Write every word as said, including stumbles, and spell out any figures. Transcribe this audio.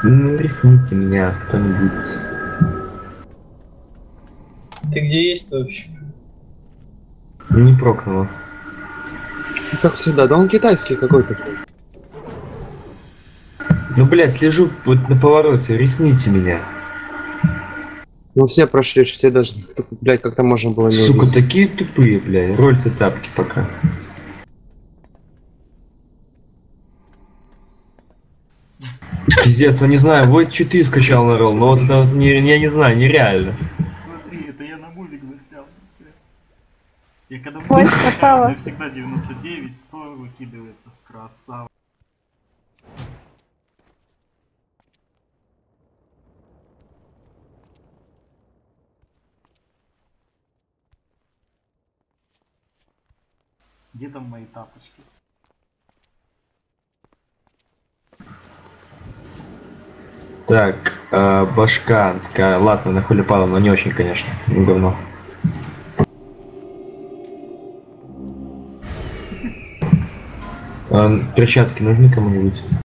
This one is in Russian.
Ну, ресницы меня кто-нибудь. Ты где есть вообще? Не прокнуло. Как всегда, да он китайский какой-то. Ну, блядь, слежу вот на повороте, ресните меня. Ну все прошли, все должны. Блять, как-то можно было не Сука, увидеть. такие тупые, блядь. Роль-то тапки пока. Пиздец, я не знаю, вот что ты скачал на ролл, но вот это вот не, я не знаю, нереально. Смотри, это я на мувик заснял. Я когда Ой, мувик красава. заснял, мне всегда девяносто девять сто выкидывается. Красава. Где там мои тапочки? Так, э, башка такая, ладно, на хули падал, но не очень, конечно, не говно. Э, перчатки нужны кому-нибудь?